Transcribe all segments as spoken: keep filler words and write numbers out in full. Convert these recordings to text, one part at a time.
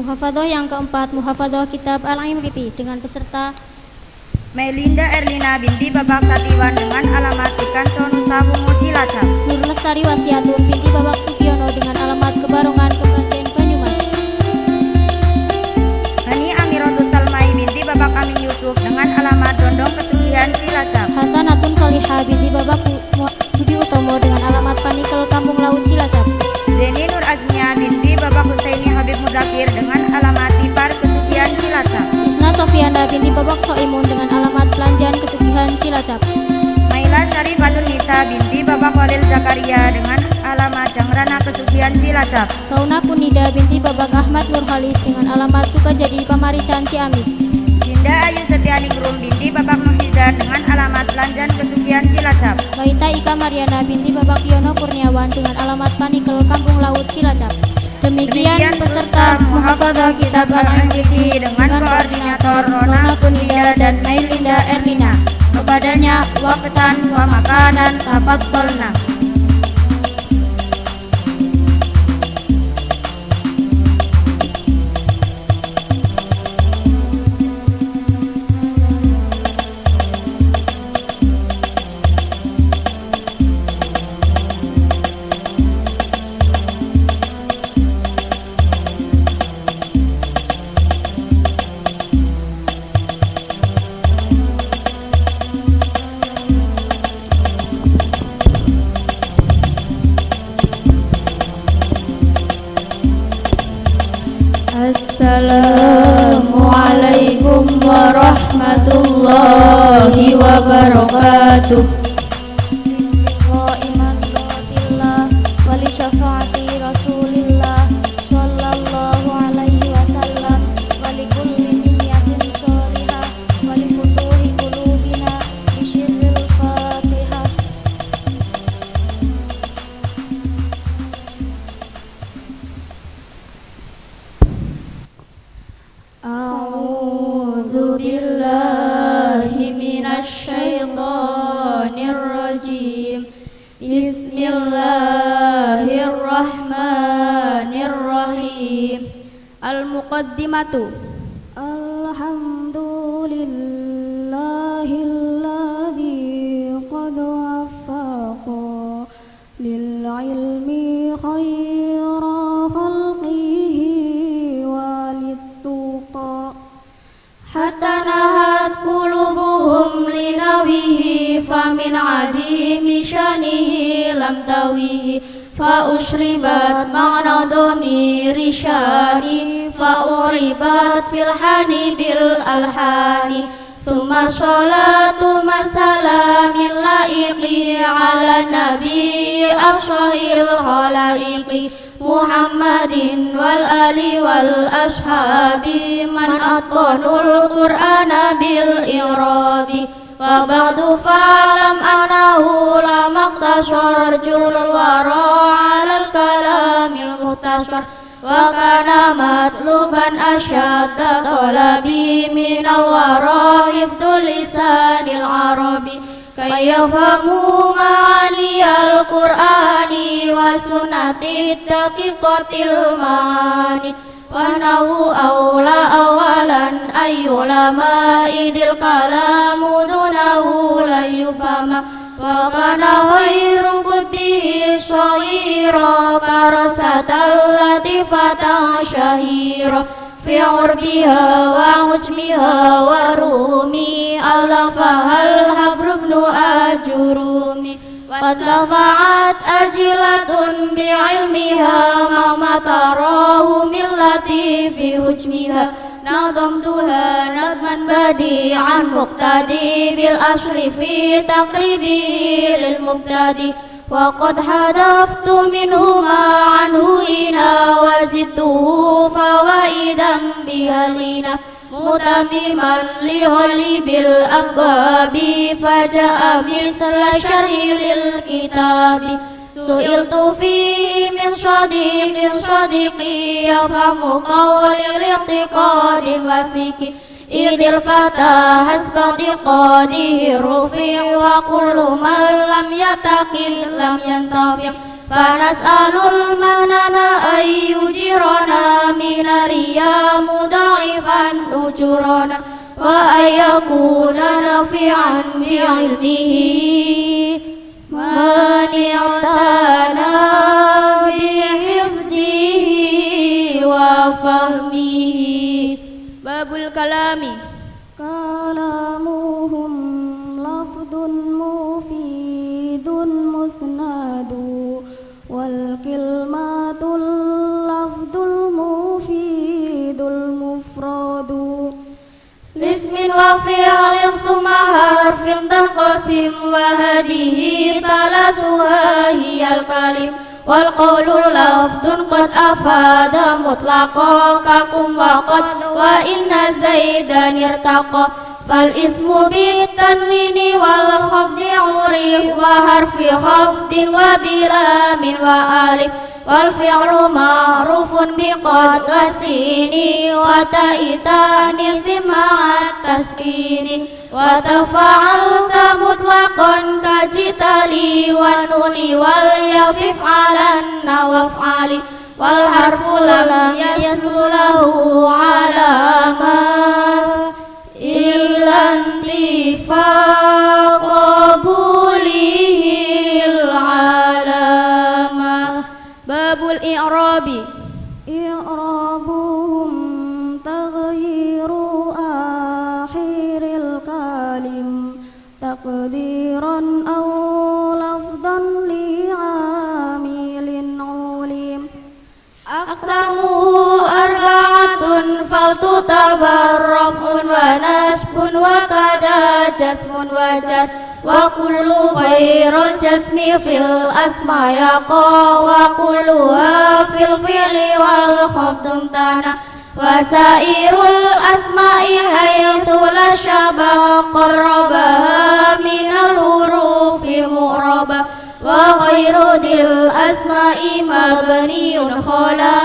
Muhafadhah yang keempat, Muhafadhah Kitab Al-Imriti dengan peserta Melinda Erlina binti Babak Satiwan dengan alamat Sikanco Nusa Bungu Cilacap. Nur Lestari Wasiatun binti Babak Sukiono dengan alamat Kebarongan Kepanjen Banyumas. Hani Amiratus Salmai binti Babak Amin Yusuf dengan alamat Dondong Pesugihan Cilacap. Hasanatun Solihah binti Babak Budi Utomo dengan alamat Panikel Kampung Laut Cilacap. Zeni Nur Azmia binti Babak Husaini Habib Muzakir dengan alamat Tipar Pesugihan Cilacap. Isna Sofianda binti Babak Soimun dengan alamat Pelanjan Kesugihan Cilacap. Maila Syarifatun Nisa binti Babak Walil Zakaria dengan alamat Jangrana Pesugihan Cilacap. Rauna Kunida binti Babak Ahmad Nurhalis dengan alamat Sukajadi Pamarican Ciamis. Dinda Ayu Setianingrum binti Babak Muhizan dengan alamat Pelanjan Pesugihan Cilacap. Maita Ika Mariana binti Babak Yono Kurniawan dengan alamat Panikel Kampung Laut Cilacap. Demikian, Demikian peserta Muhafadhah Kitab Al-Imriti dengan koordinator Rona Kunida dan Mailinda Erlina. Kepadanya waqtan wa makanan tafadhalna. Assalamualaikum warahmatullahi wabarakatuh. Imatillah wali syafaati Rasulillah sallallahu alaihi wasallam wali kulli niyatin sholihah wali futuhi qulubina bisyirril Fatihah. A'udzu billahi minasy syaithanir rajim. Bismillahirrahmanirrahim. Al-Muqaddimatu. Alhamdulillahilladzi qad waffaqa lil ilmi khaira khalqihi walittuqa hatta nahat qulubuhum linawihi famin adimi syanihi lam tawihi fa ushribat ma'na dhamiri syani fa uribat fil hani bil alhani summa sholatu masalamil laiqi ala nabi afshahil khalaiqi Muhammadin wal ali wal ashabi man atqanul qur'ana bil irabi wa ba'du fa'lam annahu la maqtasar julul wara 'alal kalamil muhtasar wa kana matluban asyadda talabi minal wara hifdul lisanil arabi kayyafamu ma'aniyal qur'ani wa sunnati daqiqatil ma'ani wa nahu awla awalan ayyulama idil kalamu dunahu la yufama wa kana khairu qudbihi syahira karasatal latifatan syahira fi urbiha wa ujmiha wa rumi alafahal habrubnu ajurumi watlafa'at ajilatun bi'ilmiha ma'ma tarahu millati fi hujmiha nadamtuha nadman badi'an muqtadi bil asli fi taqribi lil muqtadi وقد حذفت منهما عنه إنا وزدته فوائدا بها لنا متمما لغلب الأبواب فجاء مثل شرح للكتاب سئلت فيه من صديق صديقي يفهم قول الاعتقاد وثيق إذ الفتى حسب اعتقاده الرفيع وكل من لم يتقل لم ينتفع fanas'alul manana ayyujirana minariya muda'ifan ujurana wa ayyakuna nafi'an bi'ilmihi mani'tana bihifdihi wa fahmihi. Babul kalami. Kalamuhum lafdun mufidun musnadu wal kilmatul lafdul mufidul mufradu Lismin wa fi'lin summa harfin tanqasim wa hadihi thalathuha hiyal kalim wal qawlu lafdun qad afada mutlaqa kakum wa qad wa inna zaidan irtaqa fal ismu bit tanwini wal khafdi urif wa harfi khafdin wa bila min wa alif wal fi'lu ma'rufun biqad wasini wa ta'itani sima'at taskini wa tafa'alta mutlaqan kajitali wa nuni wal yafif'alanna waf'ali wal harfu lam yaslulahu alama illa intifaqa bulihil alama. Babul i'rabi. I'rabuhum taghyiru akhiril kalim taqdiran aw lafdan li'amilin ulim Aqsamuhu arba'atun faltutabar raf'un wa nasbun wa kada jasmun wa jar wa kullu khairul jasmi fil asma yaqa wa kulluha fil fi'li wal khafdun tana wa sairul asma'i haythu la syabah qarrabaha minal hurufi mu'rabah wa ghairu dil asma'i mabniun khala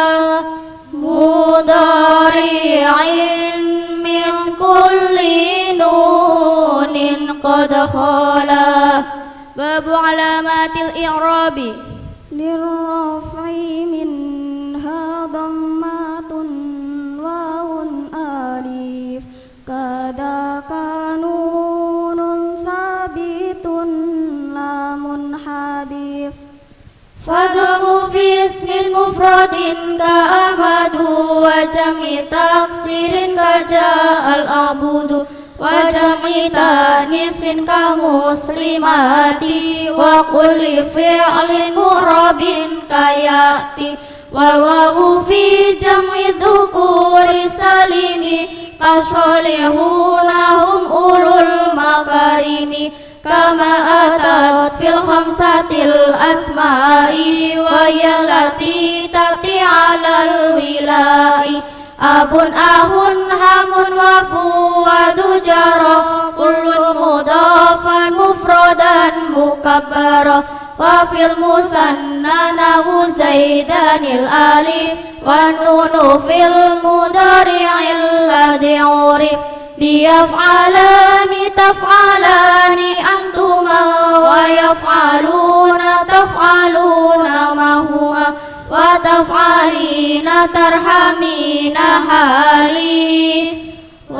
mudari'in min kulli nunin qad khala. Babu alamatil i'rabi. lirraf'i minha dhammatun wawun alif kada kanunun sabitun lamun hadif Fadhamu fi ismin mufradin ka amadu wa jam'i taksirin ka ja'al abudu wa jam'i tanisin ka muslimati wa kulli fi'lin murabin ka ya'ti wal wawu fi jam'i dhukuri salimi ka sholihunahum ulul makarimi kama atat fil khamsatil asma'i wa yallati tati alal wilai abun ahun hamun wafu wadu jaro kullun mudafan mufradan mukabbara wa fil musanna nahu zaidanil alif wa nunu fil mudari'il ladhi urif liyaf'alani taf'alani antuma wa yaf'aluna taf'aluna mahuma wa taf'alina tarhamina hali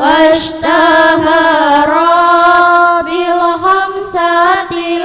washtahara bil khamsatil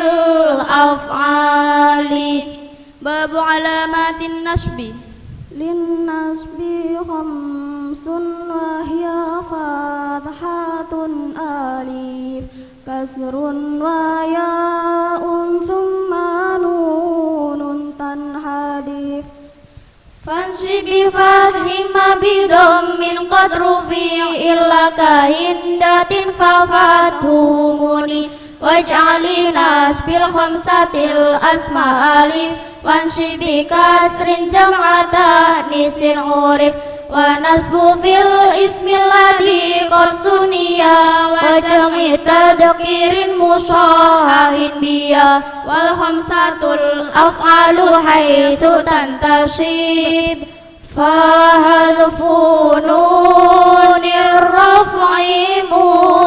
af'ali. Babu alamatin nasbi. linnasbi khamsun wa hiya fathatun alif kasrun wa ya'un thumma nunun tanhadif Fansibi fathim bidom min qadru fi illa kahindatin fafathu muni waj'ali nasbil khamsatil asma alif wansibi kasrin jam'ata nisin urif wa nasbu fil ismil ladhi qad suniya wa jam'i tadkirin mushahahin biya wal khamsatul af'alu haitsu tantasib fahadfu nunir raf'i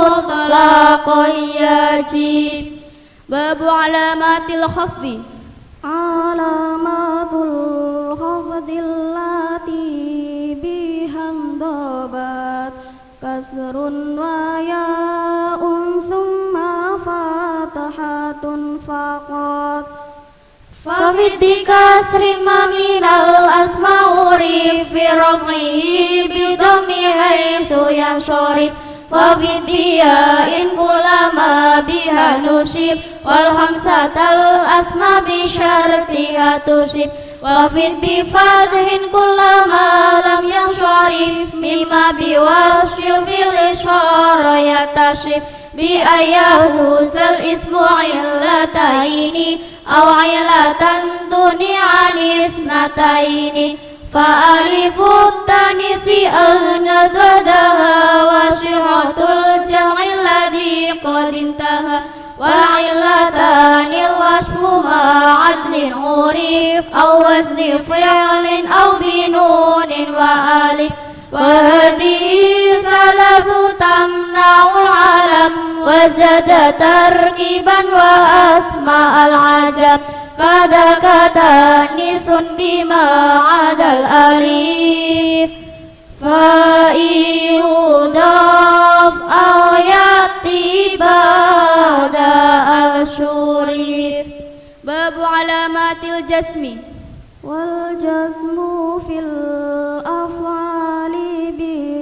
mutlaqan yajib. Babu alamatil khafdi. Alamatul khafdillati bihan dobat kasrun wa ya'un thumma fatahatun faqat Fafid bikasri ma minal asma'uri fi raf'ihi bidhammi haitsu yanshurif Wafid biya'in kulama biha nusib wal hamsatal asma bisyartiha tusib Wafid bifadhin kulama lam yanshurif mimma biwasfil fil isyara yatasif bi ayahu sal ismu illataini aw ilatan tuni anis nataini fa'alifut tanisi ahnad wadaha wa syihatul jam'il ladhi qad intaha wa illatanil wasfu ma'adlin urif aw wazni fi'lin aw binunin wa alif wa hadihi salatu tamna'ul alam wa zada tarkiban wa asma'al ajab kada kata nisun bima adal alif fa yudaf ayati ba'da al-syurif babu alamatil jasmi wal jasmu fil af'ali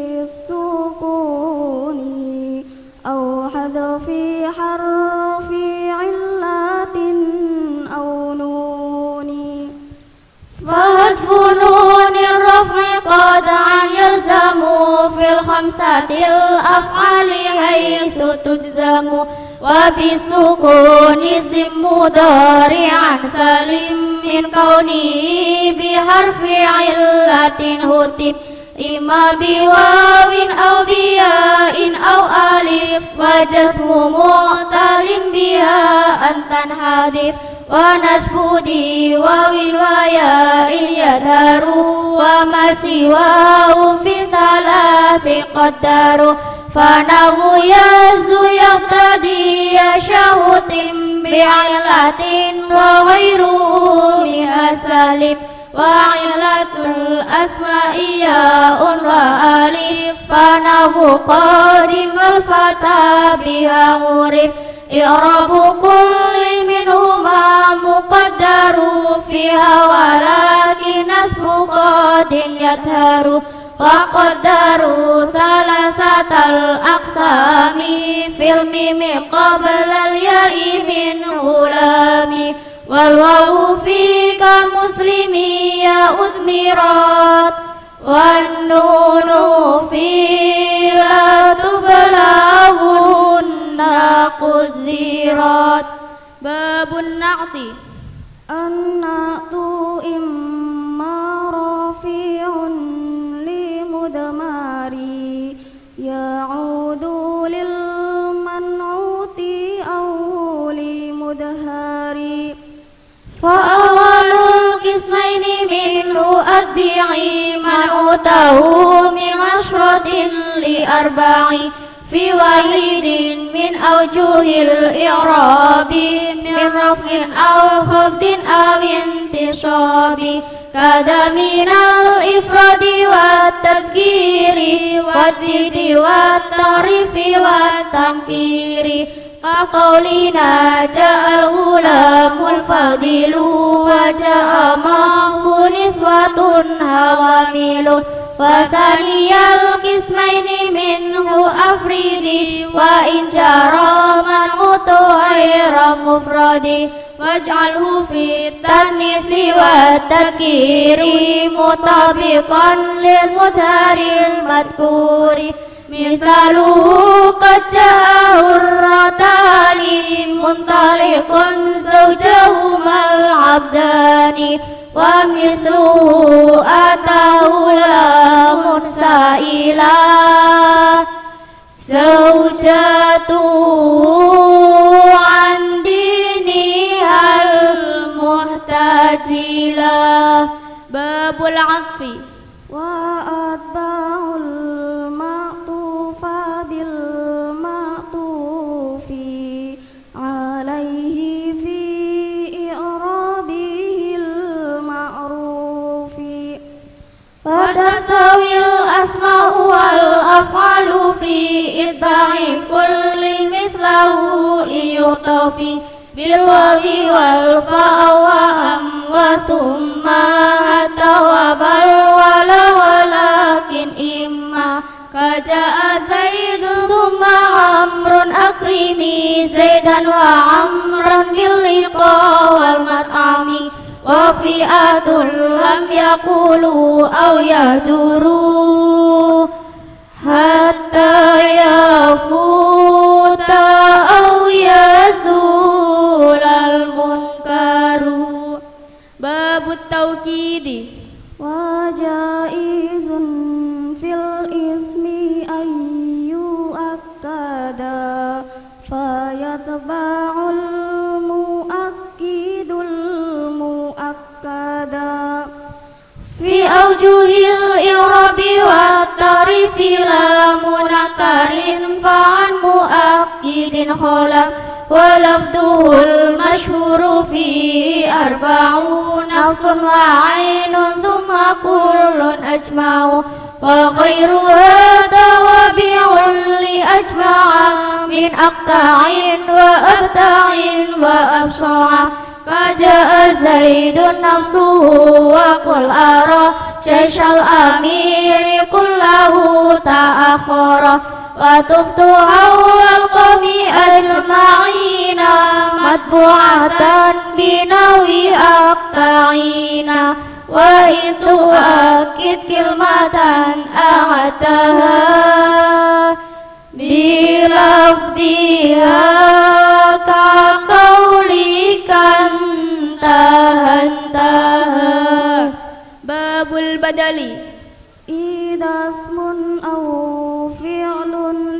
bisukuni aw hadfi harfi illatin aw nuni فهدف نون الرفع قطعا يلزم في الخمسة الأفعال حيث تجزم وبالسكون زم مضارعا سلم من كونه بحرف علة هتف إما بواو أو بياء أو ألف وجزم معتل بها أن تنحذف ونسب دي واو وياء يظهر وما سواه في ثلاث قدر فنحو يزو يقتدي يشهد بعلة وغيره منها سالف وعلة الأسماء ياء وألف فنحو قادم الفتى بها عرف إعراب كل منهما مقدر فيها ولكن اسم قاد يظهر وقدروا ثلاثة الأقسام في الميم قبل الياء من غلام والواو في كمسلم ياء أدمرات والنون فيها تبلغن قدرات باب النعت النعت إما رافع لمدماري يعود للمنعوت أو لمدهاري فأول القسمين منه أتبعي منعوته من عشرة لأربع في واحد من أوجه الإعراب من رفع أو خفض أو انتصاب كذا من الإفراد والتذكير والضد والتعريف والتنكير كقولنا جاء الغلام الفضيل وجاء معه نسوة حوامل وثاني القسمين منه أفردي وإن جرى منعوت غير مفرد واجعله في التأنيث والتذكير مطابقا للمظهر المذكور مثاله قد جاء الرتان منطلق زوجهما العبدان ومثله أتاه لام سائلا زوجته عن دينها المحتجلة باب العطف وأتباع المعطوف بالمعطوف عليه في إعراب تستوي الأسماء والأفعال في إتباع كل مثله يطفي بالواو والفاء وأم وثم حتى وبل ولا ولكن إما كجاء زيد ثم عمرو أكرمي زيدا وعمرا باللقاء والمطعم وفئات لم يقولوا أو يهدروا حتى يفوت أو يزول المنكر. باب التوكيد. وجائز في الاسم أن يؤكدا فيتبع المؤكد المؤكدا في أوجه الإعراب والتعريف لا منكر فعن مؤكد خلف ولفظه المشهور فيه أربعون نص وعين ثم كل أجمع وغير هذا وبيع لأجمع من أقطع وأبتع وأبصع فجاء زيد نفسه وقل أرى جيش الأمير كله تأخر وتفتح القوم أجمعين متبوعة بنوي أقطعين وإن تؤكد كلمة أعدها بلفظها كقولك انتهى انتهى. باب البدل. إذا اسم أو فعل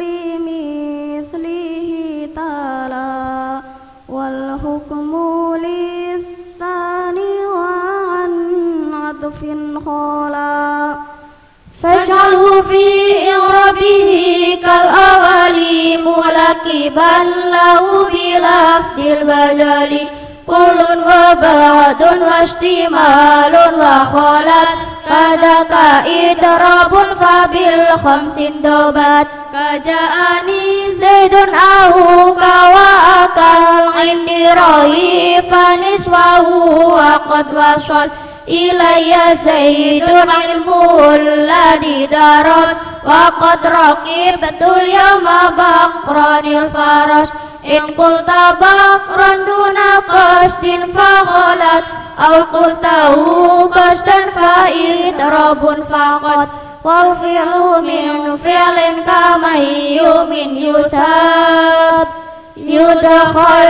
لمثله تلا والحكم للثاني وعن عطف خلا فاجعله في إعرابه كالأول ملكبا له بلفظ البدل كل وبعد واشتمال وخلت كذاك إضراب فبالخمس ضبط كجاءني زيد أهوك وأكل عندي رهي فنصفه وقد وصل إلي زيد علمه الذي درس وقد ركبت اليوم بقرا الفرس إن قلت بقرا دون قصد فغلط أو قلته قصدا فإضراب فقط والفعل من فعل كمن يؤمن يثاب يدخل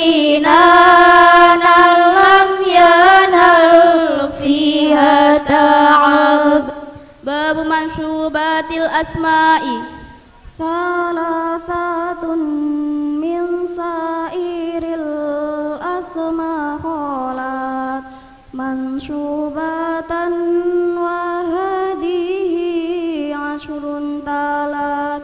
جنانا لم ينل فيها تعب. باب منصوبات الأسماء. ثلاثة من سائر الأسماء خالات منصوبة وهذه عشر تالات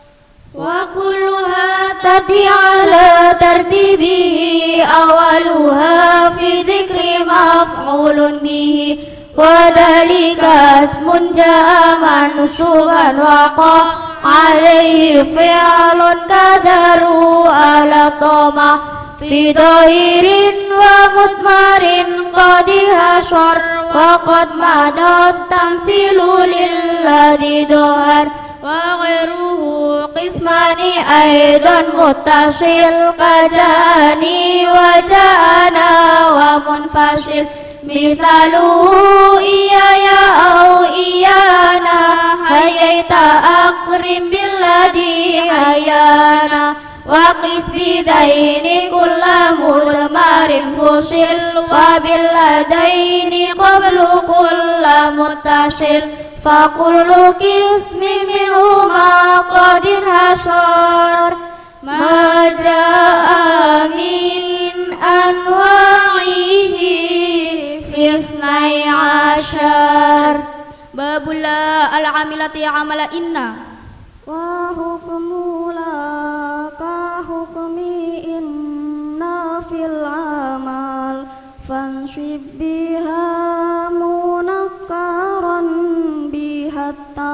وكلها تأتي على ترتيبه أولها في ذكر مفعول به وذلك اسم جاء منصوبا وقع عليه فعل قدروا على طمع في ظاهر ومضمر قد حشر وقد مضى التمثيل للذي ظهر وغيره قسمان أيضا متصل كجاني وجاءنا ومنفصل مثاله إياي أو إيانا حييت أكرم بالذي حيانا وقس بذين كل مضمر فصل وبالذين قبل كل متصل فكل قسم منهما قد انحصر ما جاء من أنواعه في اثني عشر. باب لا العاملة عمل إنا. وحكم لا كحكم إنا في العمل فانشب بها منكرا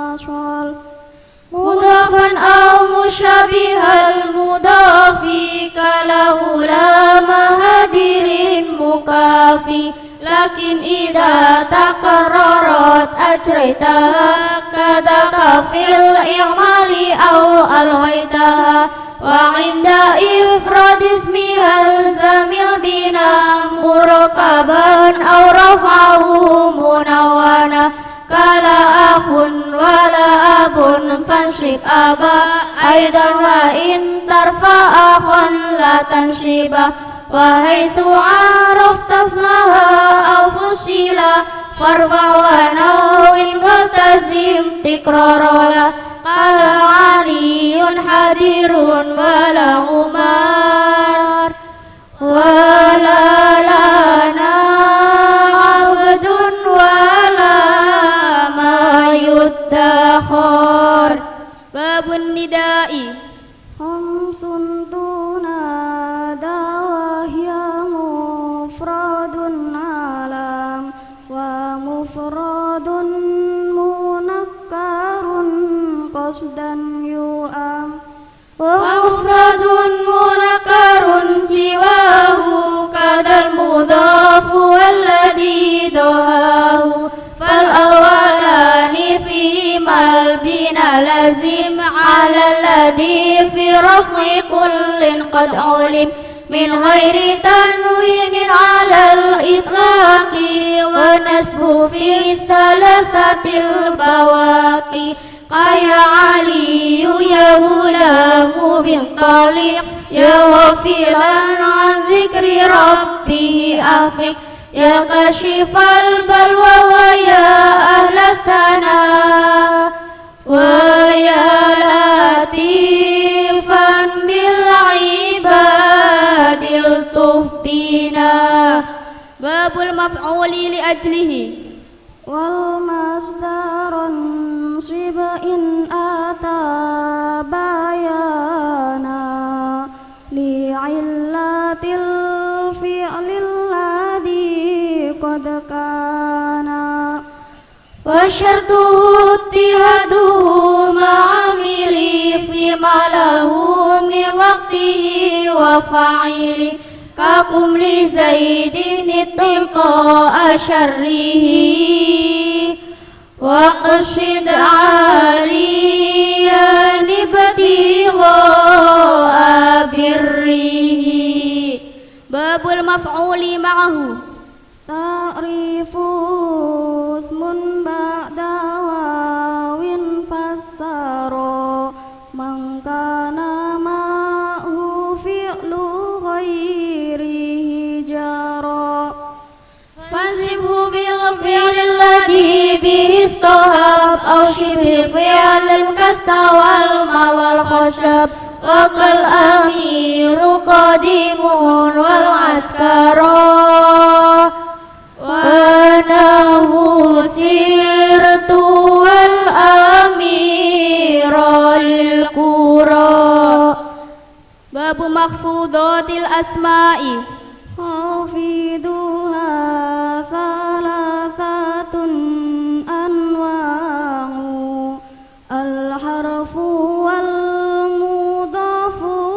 حصل مضافا أو مشابه المضاف كلولا مهدر مكافي لكن إذا تكررت أجريتها كذاك في الإعمال أو ألغيتها وعند إفراد اسمها الزم البناء مركبا أو رفعه منونا كلا أخ ولا أب فانشب أبا أيضا وإن ترفع أخا لا تنشبه وحيث عرفت اسمها أو فصيلا فارفع ونو الملتزم تكرار لا قال علي حذر ولا عمر ولا لنا عبد ولا ما يدخر. باب النداء. خمس تنادى وهي مفرد علم ومفرد منكر قصدا يؤم ومفرد منكر سواه كذا المضاف والذي دهاه فالأولان فيهما البناء لازم على الذي في رفع كل قد علم من غير تنوين على الإطلاق ونسب في الثلاثة البواقي قيا علي يا غلام بالطليق يا غافلا عن ذكر ربه أفق يا كاشف البلوى ويا أهل الثناء ويا لطيفا بالعباد الطف بنا. باب المفعول لأجله. والمصدر انصب إن أتى بيانا لعلة الفعل الذي قد كان وشرطه اتهاده مع عمله فيما له من وقته وفاعله كقم لزيد اتقاء شره وقصد عاليا ابتغاء بره. باب المفعول معه. تعريف اسم بعد واو فسر من كان معه فعل غيره جرى فانسبه بالفعل الذي به استوهب أو شبه فعل كاستوى الماء والخشب وكالأمير قديم والعسكر ونحو سرت والأمير للقرى. باب مخفوضات الأسماء. خافضها ثلاثة أنواع الحرف والمضاف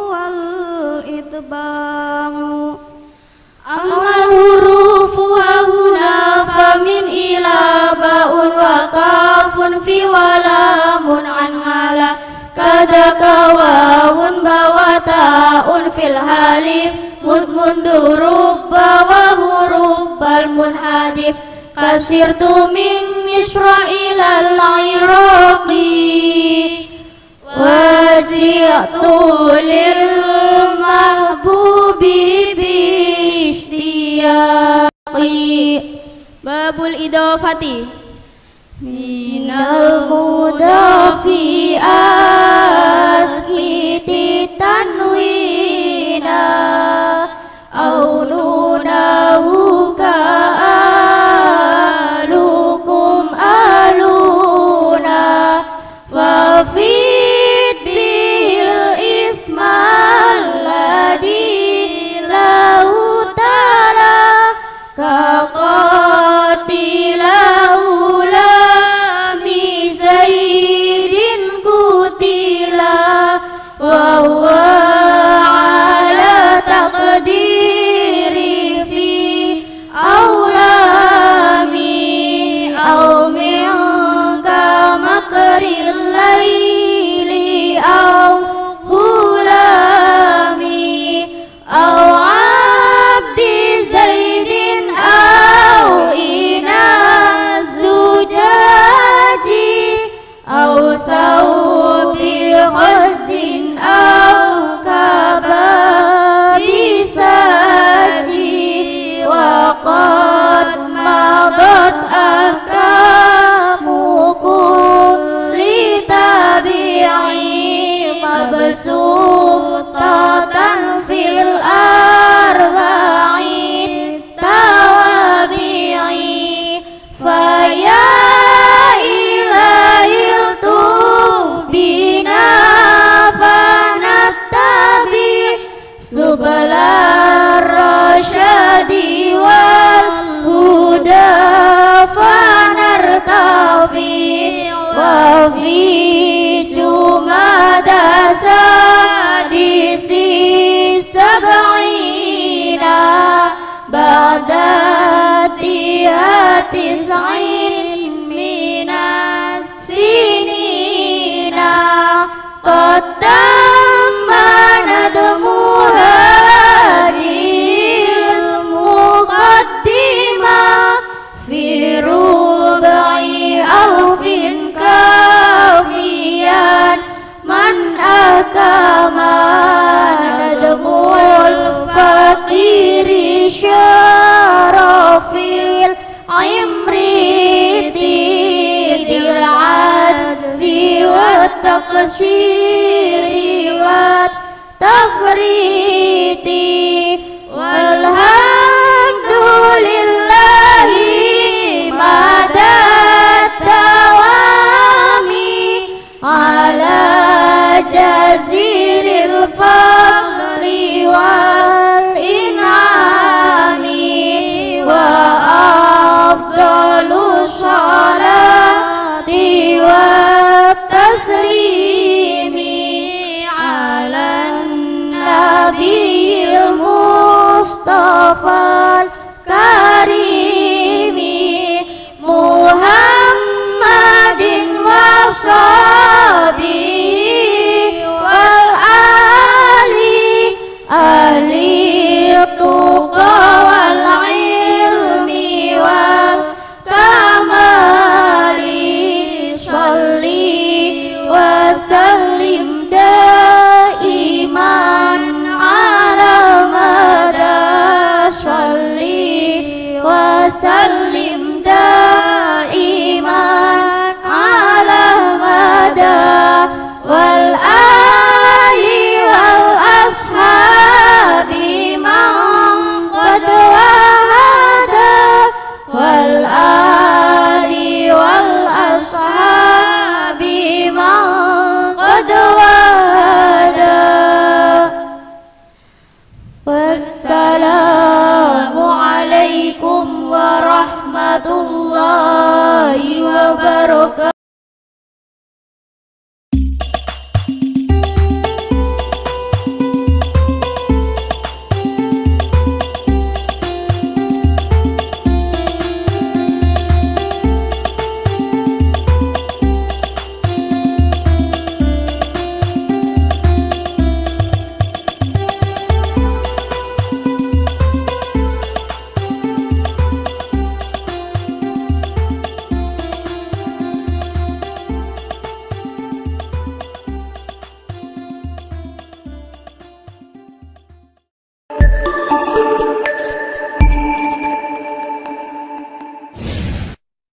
والإتباع. أما الحروف هنا فمن إلى باء وكاف في ولام عن على كذاك واو وتاء في الحلف منذ رب وهرب المنحدف كسرت من مصر إلى العراق وجئت للمحبوب باشتياقي. باب الإضافة. من المضاف أسقط التنوين أو نونه كآلكم آلونا وفيد به الاسم الذي له تعالى كقاتله لام زيد الرشاد والهدى فنرتفع وفي جمادى سادس السبعين بعد انتهاء تسعين من السنين قد تم ندم هذه المقدمة في ربع ألف كافيا من أتم ندم الفقير شرف العمريت ذي العجز والتقصير والتفريط والحمد لله مدى الدوام على جزيل الفضل والإنعام وأفضل الصلاة والتسليم على النبي المصطفى الكريم محمد وصحبه والآل أهل التقى والعلم والكمال صلي وسلم دائما على مدى صلي وسلم دائما على مدى والآل والأصحاب من قد وهدى والآل والأصحاب من قد وهدى والسلام عليكم ورحمة الله وبركاته.